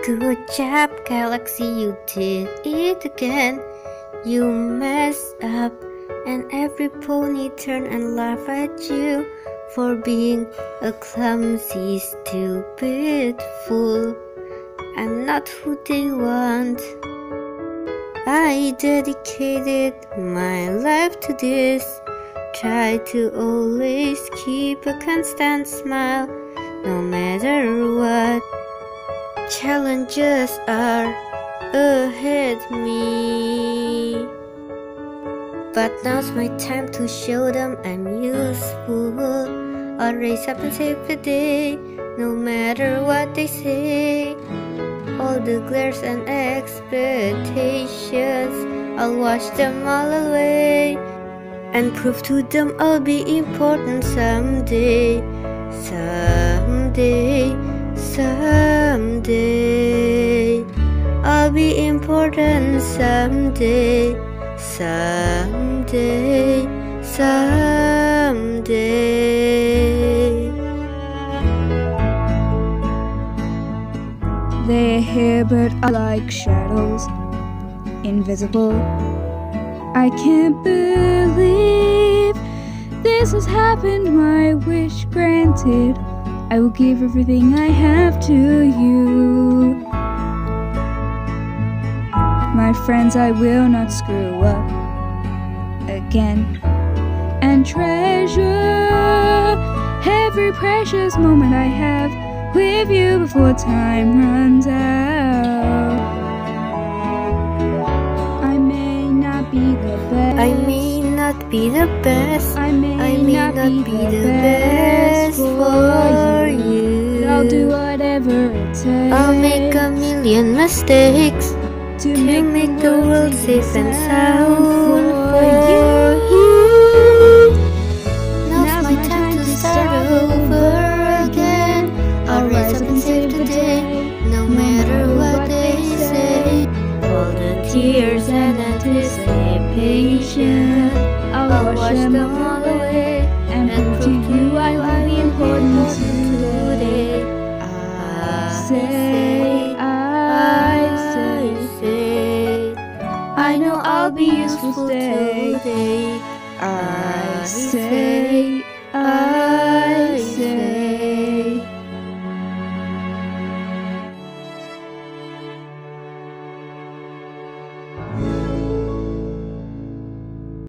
Good job, Galaxy, you did it again. You messed up, and every pony turned and laughed at you for being a clumsy, stupid fool. I'm not who they want. I dedicated my life to this. Try to always keep a constant smile, no matter what challenges are ahead me. But now's my time to show them I'm useful. I'll raise up and save the day, no matter what they say. All the glares and expectations, I'll wash them all away, and prove to them I'll be important someday. Someday, someday, I'll be important someday. Someday, someday. They're here but are like shadows, invisible. I can't believe this has happened, my wish granted. I will give everything I have to you. My friends, I will not screw up again, and treasure every precious moment I have with you before time runs out. I may not be the best. I may not be the best. I may not be the best for you. I'll do whatever it takes. I'll make a million mistakes to make the world safe and sound for you. Now's my time to start over again. I'll rise up and save the day, no matter what they say. All the tears and anticipation, I'll wash them all away, and prove to you I'll be important today. I know I'll be useful today. I say